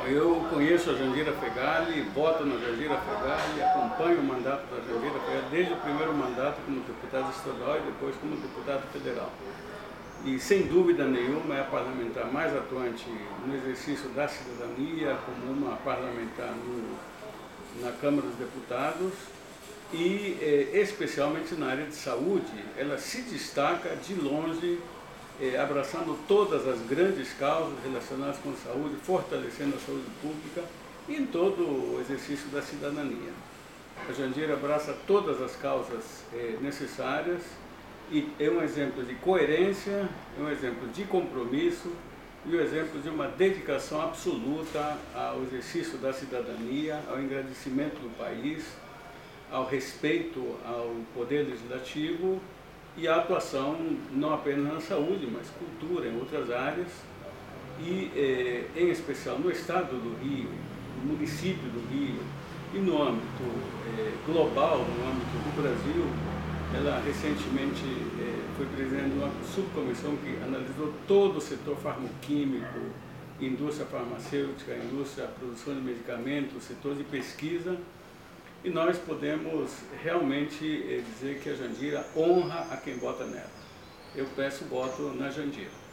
Eu conheço a Jandira Fegali, voto na Jandira Fegali, acompanho o mandato da Jandira Fegali desde o primeiro mandato como deputado estadual e depois como deputado federal. E sem dúvida nenhuma é a parlamentar mais atuante no exercício da cidadania, como uma parlamentar na Câmara dos Deputados e especialmente na área de saúde. Ela se destaca de longe, abraçando todas as grandes causas relacionadas com a saúde, fortalecendo a saúde pública e em todo o exercício da cidadania. A Jandira abraça todas as causas necessárias e é um exemplo de coerência, é um exemplo de compromisso e um exemplo de uma dedicação absoluta ao exercício da cidadania, ao engrandecimento do país, ao respeito ao poder legislativo e a atuação não apenas na saúde, mas cultura, em outras áreas, e em especial no estado do Rio, no município do Rio, e no âmbito global, no âmbito do Brasil. Ela recentemente foi presidente de uma subcomissão que analisou todo o setor farmacoquímico, indústria farmacêutica, indústria da produção de medicamentos, setor de pesquisa. E nós podemos realmente dizer que a Jandira honra a quem vota nela. Eu peço voto na Jandira.